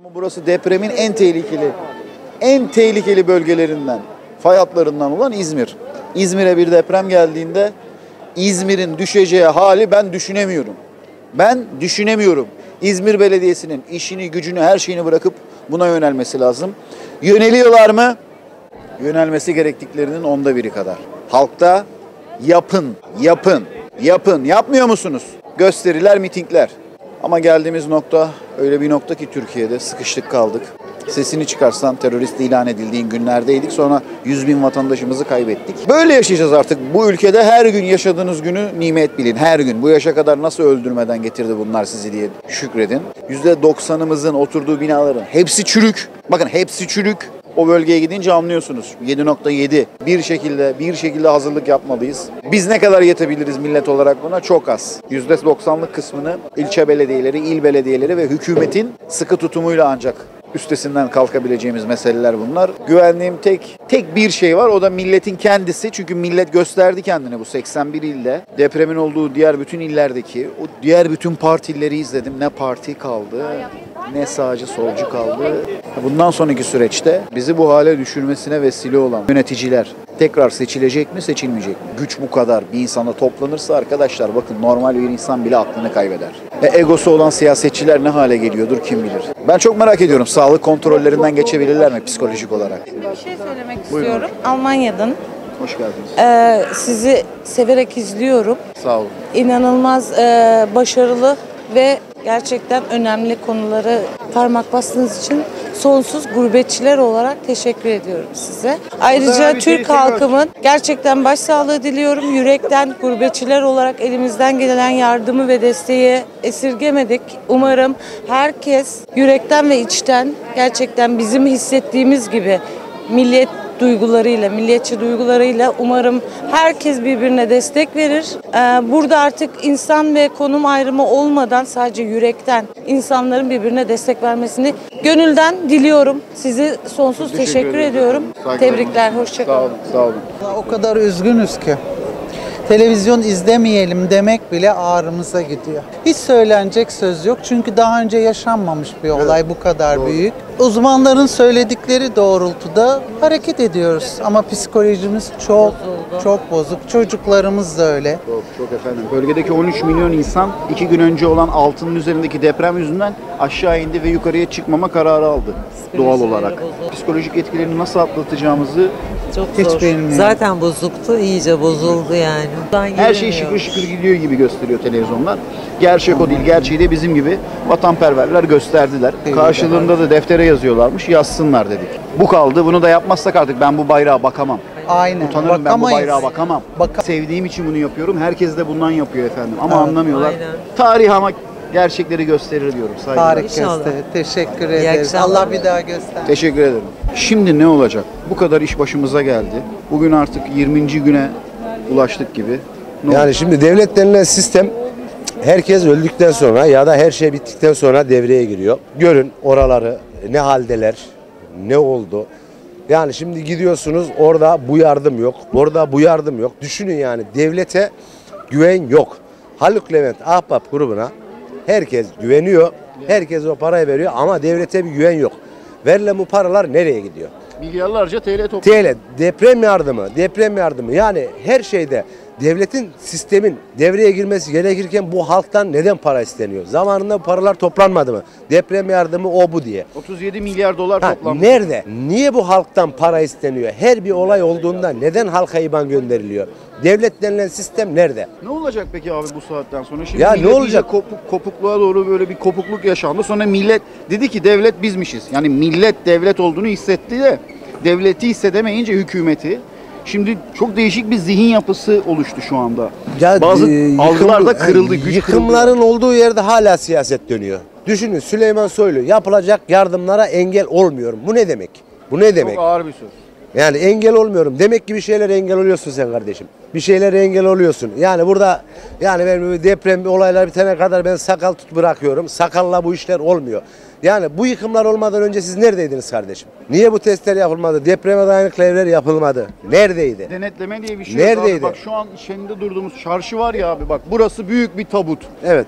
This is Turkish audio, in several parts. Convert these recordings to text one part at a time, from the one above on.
Ama burası depremin en tehlikeli bölgelerinden, fay hatlarından olan İzmir. İzmir'e bir deprem geldiğinde İzmir'in düşeceği hali ben düşünemiyorum. İzmir Belediyesi'nin işini, gücünü, her şeyini bırakıp buna yönelmesi lazım. Yöneliyorlar mı? Yönelmesi gerektiklerinin 1/10 kadar. Halkta yapın. Yapmıyor musunuz? Gösteriler, mitingler. Ama geldiğimiz nokta öyle bir nokta ki Türkiye'de sıkıştık kaldık. Sesini çıkarsan terörist ilan edildiğin günlerdeydik. Sonra 100.000 vatandaşımızı kaybettik. Böyle yaşayacağız artık. Bu ülkede her gün yaşadığınız günü nimet bilin. Her gün. Bu yaşa kadar nasıl öldürmeden getirdi bunlar sizi diye şükredin. %90'ımızın oturduğu binaların hepsi çürük. Bakın hepsi çürük. O bölgeye gidince anlıyorsunuz. 7.7. Bir şekilde hazırlık yapmalıyız. Biz ne kadar yetebiliriz millet olarak buna? Çok az. %90'lık kısmını ilçe belediyeleri, il belediyeleri ve hükümetin sıkı tutumuyla ancak üstesinden kalkabileceğimiz meseleler bunlar. Güvendiğim tek bir şey var, o da milletin kendisi. Çünkü millet gösterdi kendini bu 81 ilde. Depremin olduğu diğer bütün illerdeki o diğer bütün partileri izledim. Ne parti kaldı, ne sağcı solcu kaldı. Bundan sonraki süreçte bizi bu hale düşürmesine vesile olan yöneticiler tekrar seçilecek mi, seçilmeyecek mi? Güç bu kadar bir insana toplanırsa arkadaşlar bakın normal bir insan bile aklını kaybeder. Egosu olan siyasetçiler ne hale geliyordur kim bilir. Ben çok merak ediyorum, sağlık kontrollerinden geçebilirler mi psikolojik olarak? Bir şey söylemek istiyorum. Almanya'dan. Hoş geldiniz. Sizi severek izliyorum. Sağ olun. İnanılmaz başarılı ve gerçekten önemli konuları parmak bastığınız için sonsuz gurbetçiler olarak teşekkür ediyorum size. Ayrıca Türk halkımın gerçekten başsağlığı diliyorum. Yürekten gurbetçiler olarak elimizden gelen yardımı ve desteği esirgemedik. Umarım herkes yürekten ve içten gerçekten bizim hissettiğimiz gibi milliyetçi duygularıyla umarım herkes birbirine destek verir. Burada artık insan ve konum ayrımı olmadan sadece yürekten insanların birbirine destek vermesini gönülden diliyorum. Sizi sonsuz teşekkür ediyorum. Tebrikler, hoşça kalın. Sağ olun. O kadar üzgünüz ki. Televizyon izlemeyelim demek bile ağrımıza gidiyor. Hiç söylenecek söz yok çünkü daha önce yaşanmamış bir olay bu kadar büyük. Uzmanların söyledikleri doğrultuda hareket ediyoruz ama psikolojimiz çok bozuk. Çocuklarımız da öyle. Çok efendim. Bölgedeki 13 milyon insan 2 gün önce olan altının üzerindeki deprem yüzünden aşağı indi ve yukarıya çıkmama kararı aldı doğal olarak. Psikolojik etkilerini nasıl atlatacağımızı çok hiç zor. bilmiyorum. Zaten bozuktu, iyice bozuldu yani. Her şey şıkır şıkır gidiyor gibi gösteriyor televizyonlar. Gerçek o değil. Gerçeği de bizim gibi vatanperverler gösterdiler. Karşılığında da deftere yazıyorlarmış. Yazsınlar dedik. Bu kaldı. Bunu da yapmazsak artık ben bu bayrağa bakamam. Aynen. Utanırım, ben bu bayrağa bakamam. Sevdiğim için bunu yapıyorum. Herkes de bundan yapıyor efendim. Ama anlamıyorlar. Aynen. Tarih ama gerçekleri gösterir diyorum. Saygılar. Tarih gösterir. Teşekkür ederiz. Allah bir daha göster. Teşekkür ederim. Şimdi ne olacak? Bu kadar iş başımıza geldi. Bugün artık 20. güne ulaştık gibi. Yani şimdi devlet denilen sistem herkes öldükten sonra ya da her şey bittikten sonra devreye giriyor. Görün oraları ne haldeler, ne oldu. Yani şimdi gidiyorsunuz orada bu yardım yok, orada bu yardım yok. Düşünün yani devlete güven yok. Haluk Levent Ahbap grubuna herkes güveniyor, herkes o parayı veriyor ama devlete bir güven yok. Verilen bu paralar nereye gidiyor? Milyarlarca TL topluyor. TL, deprem yardımı yani her şeyde devletin, sistemin devreye girmesi gerekirken bu halktan neden para isteniyor? Zamanında bu paralar toplanmadı mı? Deprem yardımı o bu diye. 37 milyar dolar toplanmış. Nerede? Niye bu halktan para isteniyor? Her bir olay olduğunda neden halka IBAN gönderiliyor? Devlet denilen sistem nerede? Ne olacak peki abi bu saatten sonra? Şimdi Ya millet ne olacak? Kopukluğa doğru böyle bir kopukluk yaşandı. Sonra millet dedi ki devlet bizmişiz. Yani millet devlet olduğunu hissetti de devleti hissedemeyince hükümeti. Şimdi çok değişik bir zihin yapısı oluştu şu anda. Ya, bazı algılar da kırıldı. Yıkımların olduğu yerde hala siyaset dönüyor. Düşünün Süleyman Soylu yapılacak yardımlara engel olmuyorum. Bu ne demek? Bu ne demek? Çok ağır bir söz. Yani engel olmuyorum. Demek ki bir şeylere engel oluyorsun sen kardeşim. Bir şeylere engel oluyorsun. Yani burada yani ben deprem olaylar bitene kadar ben sakal bırakıyorum. Sakalla bu işler olmuyor. Yani bu yıkımlar olmadan önce siz neredeydiniz kardeşim? Niye bu testler yapılmadı? Depreme dayanıklı evler yapılmadı. Neredeydi? Denetleme diye bir şey Neredeydi? yok abi. Bak şu an içinde durduğumuz çarşı var ya abi bak burası büyük bir tabut. Evet.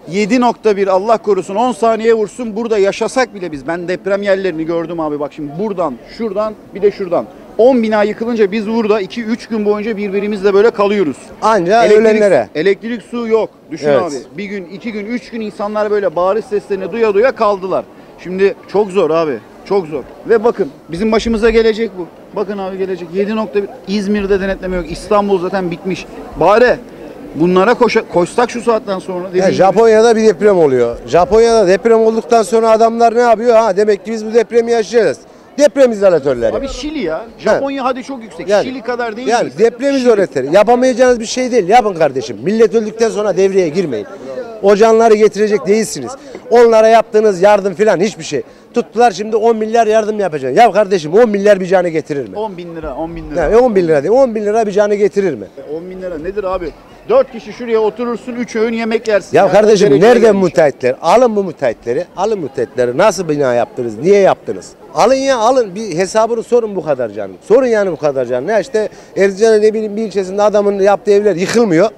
7.1 Allah korusun 10 saniye vursun burada yaşasak bile biz. Ben deprem yerlerini gördüm abi bak şimdi buradan, şuradan bir de şuradan. 10 bina yıkılınca biz burada 2-3 gün boyunca birbirimizle böyle kalıyoruz. Anca ölenlere. Elektrik, su yok. Düşün Evet. abi. Bir gün, 2 gün, 3 gün insanlar böyle bağırış seslerini duya duya kaldılar. Şimdi çok zor abi. Çok zor. Ve bakın bizim başımıza gelecek bu. Bakın abi gelecek. 7.1 İzmir'de denetleme yok. İstanbul zaten bitmiş. Bari bunlara koşsak şu saatten sonra. Ya Japonya'da bir deprem oluyor. Japonya'da deprem olduktan sonra adamlar ne yapıyor? Ha demek ki biz bu depremi yaşayacağız. Deprem izolatörleri. Abi Şili ya. Japonya hadi çok yüksek. Yani- Şili kadar değil. Yani deprem izolatörü. Yapamayacağınız bir şey değil. Yapın kardeşim. Millet öldükten sonra devreye girmeyin. O canları getirecek değilsiniz. Onlara yaptığınız yardım filan hiçbir şey. Tuttular şimdi 10 milyar yardım yapacak. Ya kardeşim 10 milyar bir canı getirir mi? 10 bin lira, 10 bin lira. Yani 10 bin lira değil. 10 bin lira bir canı getirir mi? 10 bin lira nedir abi? 4 kişi şuraya oturursun 3 öğün yemek yersin. Ya Yani kardeşim o dereceye nereden gelmiş. müteahhitler? Alın bu müteahhitleri. Alın müteahhitleri. Nasıl bina yaptınız? Niye yaptınız? Alın ya alın. Bir hesabını sorun bu kadar canım. Sorun yani bu kadar canım. Ne işte Erzincan'ın ne bileyim bir ilçesinde adamın yaptığı evler yıkılmıyor.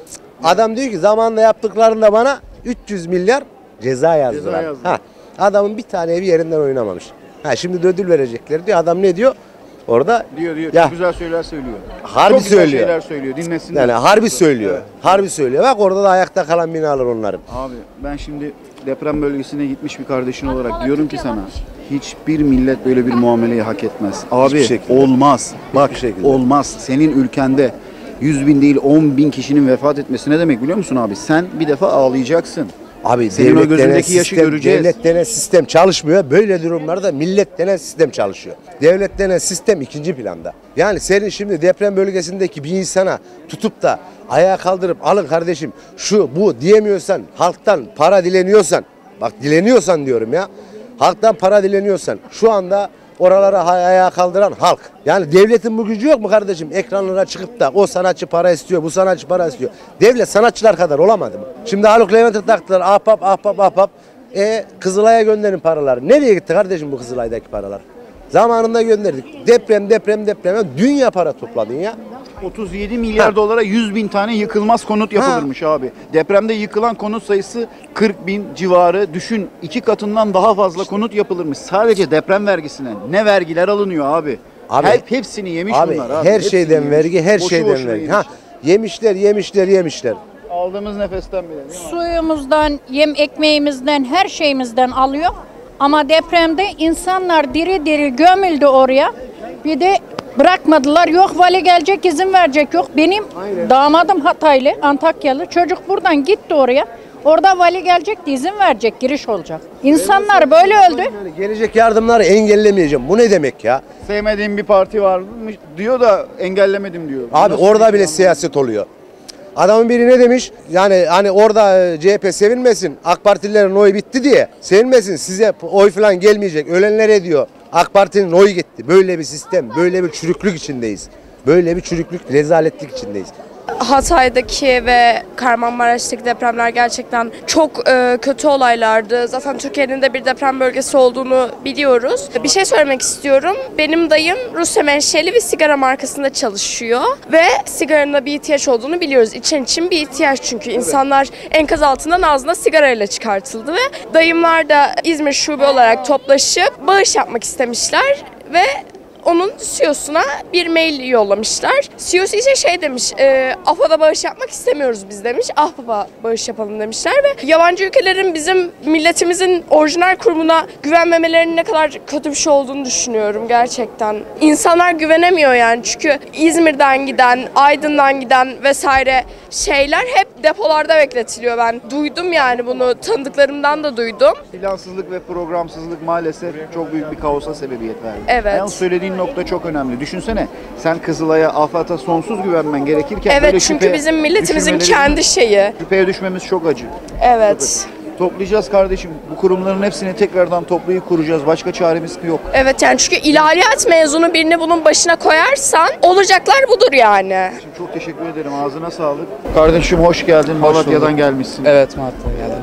Adam diyor ki zamanında yaptıklarında bana 300 milyar ceza yazdılar. yazdılar. Ha, adamın bir tane evi yerinden oynamamış. Ha, şimdi de ödül verecekler diyor. Adam ne diyor? Orada Diyor ya, çok güzel şeyler söylüyor. Harbi çok güzel söylüyor. şeyler söylüyor dinlesinler. yani harbi söylüyor. Harbi söylüyor. Bak orada da ayakta kalan binalar onların. Abi ben şimdi deprem bölgesine gitmiş bir kardeşin olarak diyorum ki sana hiçbir millet böyle bir muameleyi hak etmez. Abi şekilde. olmaz. Bak şekilde. olmaz. Senin ülkende 100 bin değil 10 bin kişinin vefat etmesi ne demek biliyor musun abi? Sen bir defa ağlayacaksın. Abi Senin o devlet denen gözündeki yaşı sistem, göreceğiz. devlet denen sistem çalışmıyor. Böyle durumlarda millet denen sistem çalışıyor. Devlet denen sistem ikinci planda. Yani senin şimdi deprem bölgesindeki bir insana tutup da ayağa kaldırıp alın kardeşim şu bu diyemiyorsan, halktan para dileniyorsan, bak dileniyorsan diyorum ya, halktan para dileniyorsan şu anda oralara ayağa kaldıran halk. Yani devletin bu gücü yok mu kardeşim? Ekranlara çıkıp da o sanatçı para istiyor, bu sanatçı para istiyor. Devlet sanatçılar kadar olamadı mı? Şimdi Haluk Levent'e taktılar ahbap ahbap ahbap. Kızılay'a gönderin paraları. Nereye gitti kardeşim bu Kızılay'daki paralar? Zamanında gönderdik. Deprem. Dünya para topladın ya. 37 milyar dolara 100 bin tane yıkılmaz konut yapılırmış abi. Depremde yıkılan konut sayısı 40 bin civarı. Düşün 2 katından daha fazla konut yapılırmış. Sadece deprem vergisine. Ne vergiler alınıyor abi. Abi, Hepsini yemiş Abi bunlar abi. her Hepsini şeyden yemiş. vergi, her Boşu şeyden boşuna vergi. yemiş. Ha, yemişler. Aldığımız nefesten bile değil mi? Suyumuzdan, ekmeğimizden, her şeyimizden alıyor. Ama depremde insanlar diri diri gömüldü oraya. Bir de bırakmadılar. Yok vali gelecek, izin verecek yok. Benim damadım Hataylı, Antakyalı. Çocuk buradan gitti oraya. Orada vali gelecek de izin verecek, giriş olacak. İnsanlar böyle öldü. Yani gelecek yardımları engellemeyeceğim. Bu ne demek ya? Sevmediğim bir parti varmış diyor da engellemedim diyor. Abi Nasıl orada bir bile şey siyaset oluyor. Adamın biri ne demiş? Yani hani orada CHP sevinmesin, AK Partililerin oyu bitti diye. Sevinmesin, size oy falan gelmeyecek. Ölenlere diyor AK Parti'nin oyu gitti. Böyle bir sistem, böyle bir çürüklük içindeyiz. Böyle bir çürüklük, rezaletlik içindeyiz. Hatay'daki ve Kahramanmaraş'taki depremler gerçekten çok kötü olaylardı. Zaten Türkiye'nin de bir deprem bölgesi olduğunu biliyoruz. Bir şey söylemek istiyorum. Benim dayım Rusya menşeli bir sigara markasında çalışıyor ve sigaranın da bir ihtiyaç olduğunu biliyoruz. İçen için bir ihtiyaç çünkü. İnsanlar enkaz altından ağzına sigarayla çıkartıldı ve dayımlar da İzmir şube olarak toplaşıp bağış yapmak istemişler ve onun CEO'suna bir mail yollamışlar. CEO'su ise şey demiş, AFAD'a bağış yapmak istemiyoruz biz demiş. AFAD'a bağış yapalım demişler ve yabancı ülkelerin bizim milletimizin orijinal kurumuna güvenmemelerinin ne kadar kötü bir şey olduğunu düşünüyorum gerçekten. İnsanlar güvenemiyor yani çünkü İzmir'den giden, Aydın'dan giden vesaire şeyler hep depolarda bekletiliyor. Ben duydum yani bunu, tanıdıklarımdan da duydum. Plansızlık ve programsızlık maalesef çok büyük bir kaosa sebebiyet verdi. Evet. Yani söylediğin nokta çok önemli. Düşünsene sen Kızılay'a, AFAD'a sonsuz güvenmen gerekirken Evet böyle çünkü bizim milletimizin düşünmeleri- kendi şeyi. Şüpheye düşmemiz çok acı. Evet. Toplayacağız kardeşim. Bu kurumların hepsini tekrardan toplayıp kuracağız. Başka çaremiz yok. Evet yani çünkü ilahiyat mezunu birini bunun başına koyarsan olacaklar budur yani. Şimdi çok teşekkür ederim. Ağzına sağlık. Kardeşim hoş geldin. Malatya'dan gelmişsin. Evet, Malatya'dan geldim.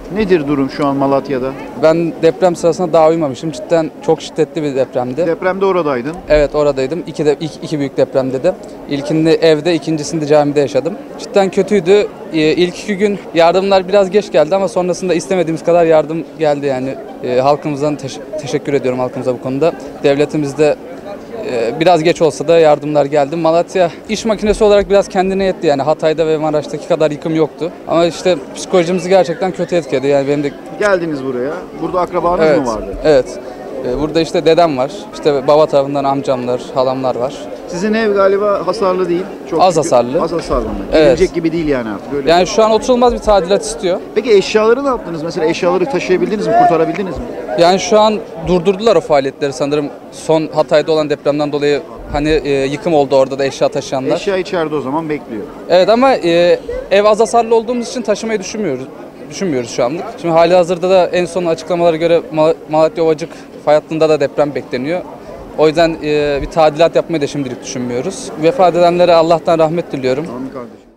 Nedir durum şu an Malatya'da? Ben deprem sırasında daha uyumamışım. Cidden çok şiddetli bir depremdi. Depremde oradaydın. Evet, oradaydım. İki büyük depremde de. İlkinde evde, ikincisinde camide yaşadım. Cidden kötüydü. İlk 2 gün yardımlar biraz geç geldi ama sonrasında istemediğimiz kadar yardım geldi yani. Halkımızdan teşekkür ediyorum halkımıza bu konuda. Devletimiz de biraz geç olsa da yardımlar geldi. Malatya iş makinesi olarak biraz kendine yetti yani. Hatay'da ve Maraş'taki kadar yıkım yoktu. Ama işte psikolojimizi gerçekten kötü etkiledi. Yani benim de Geldiniz buraya. Burada akrabanız mı vardı? Evet. Burada işte dedem var. İşte baba tarafından amcamlar, halamlar var. Sizin ev galiba hasarlı değil. Çok Az hasarlı. Az hasarlı mı? Evet. Gelecek gibi değil yani artık. Öyle. Yani şu an oturulmaz bir tadilat istiyor. Peki eşyaları ne yaptınız? Mesela eşyaları taşıyabildiniz mi? Kurtarabildiniz mi? Yani şu an durdurdular o faaliyetleri sanırım. Son Hatay'da olan depremden dolayı hani yıkım oldu orada da eşya taşıyanlar. Eşya içeride o zaman bekliyor. Evet ama ev az hasarlı olduğumuz için taşımayı düşünmüyoruz şu anlık. Şimdi halihazırda da en son açıklamalara göre Malatya Ovacık fay hattında da deprem bekleniyor. O yüzden bir tadilat yapmayı da şimdilik düşünmüyoruz. Vefat edenlere Allah'tan rahmet diliyorum. Amin kardeşim.